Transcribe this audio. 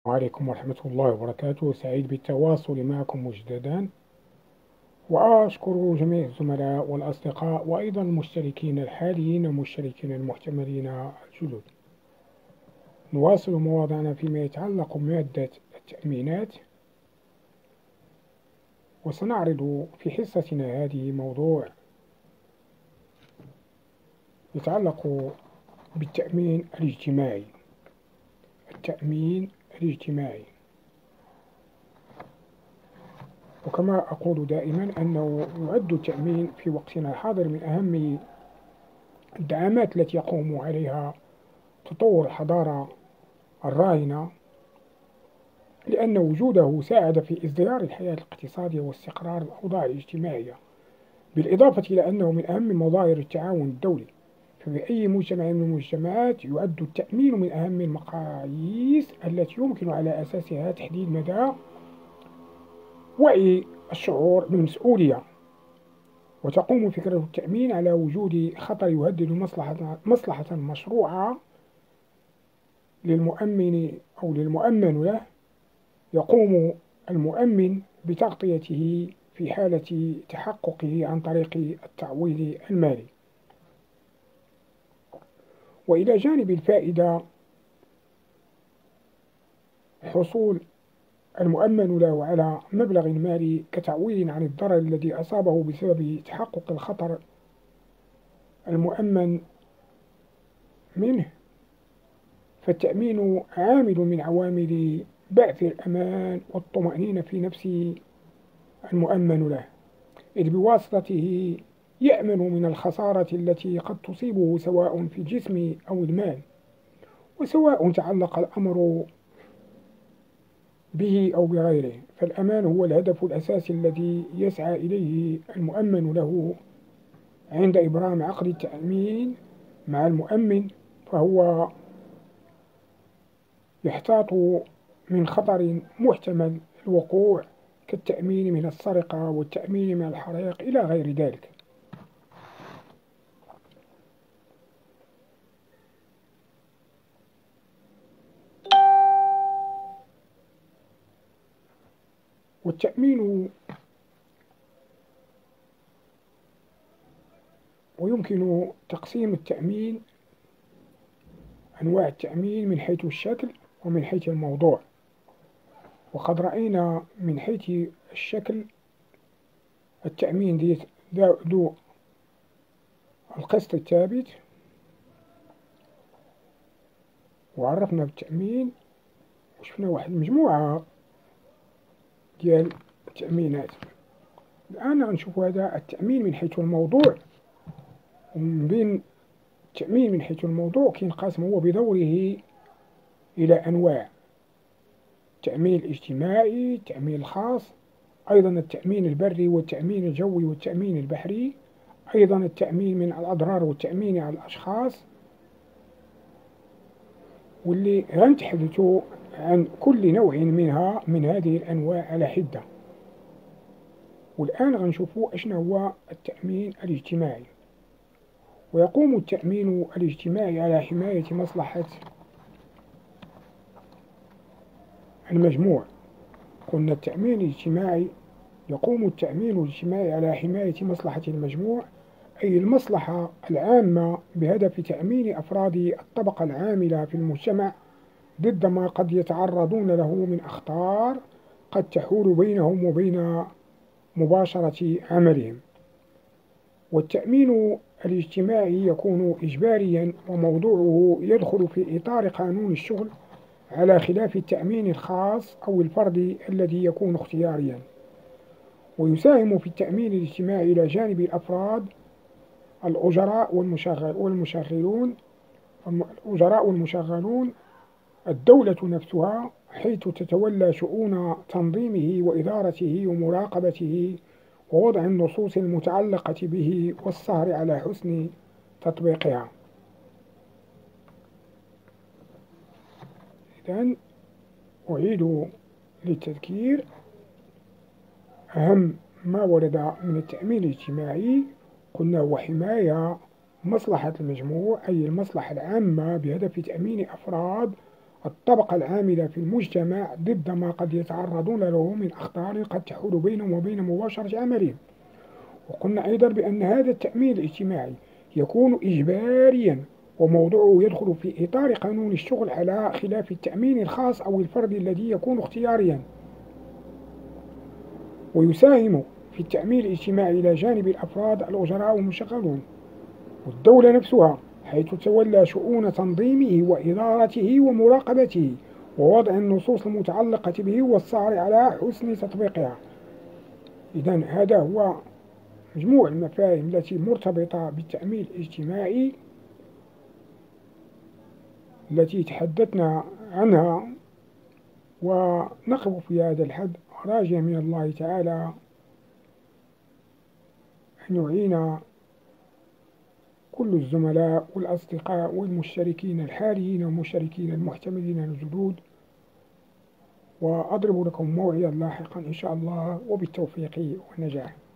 وعليكم ورحمة الله وبركاته. سعيد بالتواصل معكم مجددا، وأشكر جميع الزملاء والأصدقاء وأيضا المشتركين الحاليين والمشتركين المحتملين الجدد. نواصل مواضعنا فيما يتعلق بمادة التأمينات، وسنعرض في حصتنا هذه موضوع يتعلق بالتأمين الاجتماعي. التأمين الاجتماعي، وكما أقول دائما أنه يعد التأمين في وقتنا الحاضر من أهم الدعامات التي يقوم عليها تطور الحضارة الراهنة، لأن وجوده ساعد في ازدهار الحياة الاقتصادية واستقرار الأوضاع الاجتماعية، بالإضافة إلى أنه من أهم مظاهر التعاون الدولي. ففي أي مجتمع من المجتمعات يعد التأمين من أهم المقاييس التي يمكن على أساسها تحديد مدى وعي الشعور بالمسؤولية. وتقوم فكرة التأمين على وجود خطر يهدد مصلحة مشروعة للمؤمن أو للمؤمن له، يقوم المؤمن بتغطيته في حالة تحققه عن طريق التعويض المالي. وإلى جانب الفائدة، حصول المؤمن له على مبلغ مالي كتعويض عن الضرر الذي أصابه بسبب تحقق الخطر المؤمن منه، فالتأمين عامل من عوامل بعث الأمان والطمأنينة في نفس المؤمن له، إذ بواسطته يأمن من الخسارة التي قد تصيبه سواء في الجسم أو المال، وسواء تعلق الأمر به أو بغيره. فالأمان هو الهدف الأساسي الذي يسعى إليه المؤمن له عند إبرام عقد التأمين مع المؤمن، فهو يحتاط من خطر محتمل الوقوع كالتأمين من السرقة والتأمين من الحريق إلى غير ذلك. والتأمين، ويمكن تقسيم التأمين أنواع التأمين من حيث الشكل ومن حيث الموضوع. وقد رأينا من حيث الشكل التأمين ذو القسط الثابت، وعرفنا بالتأمين وشفنا واحد المجموعة ديال التأمينات. الآن غنشوف هذا التأمين من حيث الموضوع. ومن بين التأمين من حيث الموضوع كينقسم هو بدوره إلى أنواع: التأمين الاجتماعي، التأمين الخاص، أيضا التأمين البري والتأمين الجوي والتأمين البحري، أيضا التأمين من الأضرار والتأمين على الأشخاص، واللي غنتحدثوا عن كل نوع منها من هذه الأنواع على حدة. والآن غنشوفوا أشنا هو التأمين الاجتماعي. ويقوم التأمين الاجتماعي على حماية مصلحة المجموع. قلنا التأمين الاجتماعي، يقوم التأمين الاجتماعي على حماية مصلحة المجموع، أي المصلحة العامة، بهدف تأمين أفراد الطبقة العاملة في المجتمع ضد ما قد يتعرضون له من أخطار قد تحول بينهم وبين مباشرة عملهم. والتأمين الاجتماعي يكون إجباريا، وموضوعه يدخل في إطار قانون الشغل، على خلاف التأمين الخاص أو الفردي الذي يكون اختياريا. ويساهم في التأمين الاجتماعي إلى جانب الأفراد الأجراء والمشغلون الدولة نفسها، حيث تتولى شؤون تنظيمه وإدارته ومراقبته ووضع النصوص المتعلقة به والسهر على حسن تطبيقها. إذن أعيد للتذكير أهم ما ورد من التأمين الاجتماعي. قلنا هو حماية مصلحة المجموع، أي المصلحة العامة، بهدف تأمين أفراد الطبقة العاملة في المجتمع ضد ما قد يتعرضون له من أخطار قد تحول بينهم وبين مباشرة عملهم. وقلنا أيضا بأن هذا التأمين الاجتماعي يكون إجباريا، وموضوعه يدخل في إطار قانون الشغل، على خلاف التأمين الخاص أو الفردي الذي يكون اختياريا. ويساهم في التأمين الاجتماعي إلى جانب الأفراد الأجراء والمشغلون والدولة نفسها، حيث تولى شؤون تنظيمه وإدارته ومراقبته ووضع النصوص المتعلقة به والسعي على حسن تطبيقها. إذن هذا هو مجموع المفاهيم التي مرتبطة بالتأمين الاجتماعي التي تحدثنا عنها، ونقف في هذا الحد راجيا من الله تعالى أن يعين كل الزملاء والأصدقاء والمشتركين الحاليين والمشتركين المحتملين الجدود، وأضرب لكم موعدا لاحقا إن شاء الله، وبالتوفيق والنجاح.